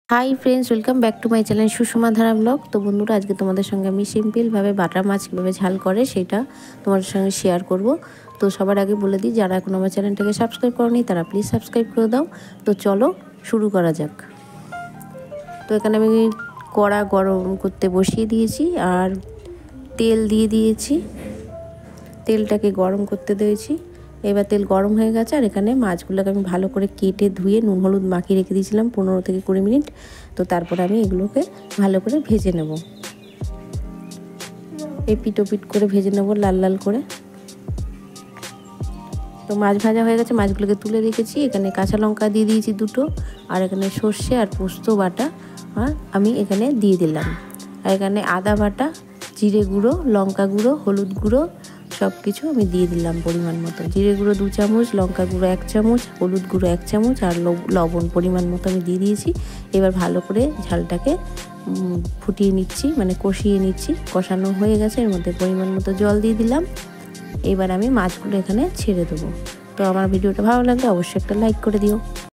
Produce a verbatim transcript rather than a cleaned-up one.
High friends welcome back to my channel Sushma Dhara blog. तो बंधुरा आज के तुम्हारे संगे आमी सिम्पल भावे बाटा माछ किभाबे झाल करे सेटा तुम्हारे संगे शेयर करब। तो सबार आगे बोले दी जारा एखोनो आमार चैनलटाके सबस्क्राइब करोनी तारा प्लिज सबस्क्राइब करे दाओ। तो चलो शुरू करा जाक। तो एखाने आमी कड़ा गरम करते बसिए दिएछि और तेल दिए दिएछि, तेलटाके गरम करते दिएछि। एबार तेल गरम हो गेছে আর এখানে মাছগুলোকে আমি ভালো করে কেটে ধুয়ে নুন হলুদ মাখিয়ে রেখে দিয়েছিলাম পনেরো থেকে কুড়ি মিনিট। তো তারপর আমি এগুলোকে ভালো করে ভেজে নেব, এই পিটো পিট করে ভেজে নেব লাল লাল করে। তো মাছ ভাজা হয়ে গেছে, মাছগুলোকে তুলে রেখেছি। এখানে কাঁচা লঙ্কা দিয়ে দিয়েছি দুটো, আর এখানে সর্ষে আর পোস্ত বাটা আর আমি এখানে দিয়ে দিলাম। আর এখানে আদা বাটা, জিরে গুঁড়ো, লঙ্কা গুঁড়ো, হলুদ গুঁড়ো सब किछु আমি দিয়ে দিলাম পরিমাণ মতো। জিরে গুঁড়ো দু চামচ, লঙ্কা গুঁড়ো এক চামচ, হলুদ গুঁড়ো এক চামচ আর লবণ পরিমাণ মতো আমি দিয়ে দিয়েছি। এবার ভালো করে ঝালটাকে ফুটিয়ে নিচ্ছি, মানে কষিয়ে নিচ্ছি। কষানো হয়ে গেছে, এর মধ্যে পরিমাণ মতো জল দিয়ে দিলাম। এবার আমি মাছগুলো এখানে ছেড়ে দেবো। তো আমার ভিডিওটা ভালো লাগলে অবশ্যই একটা লাইক করে দিও।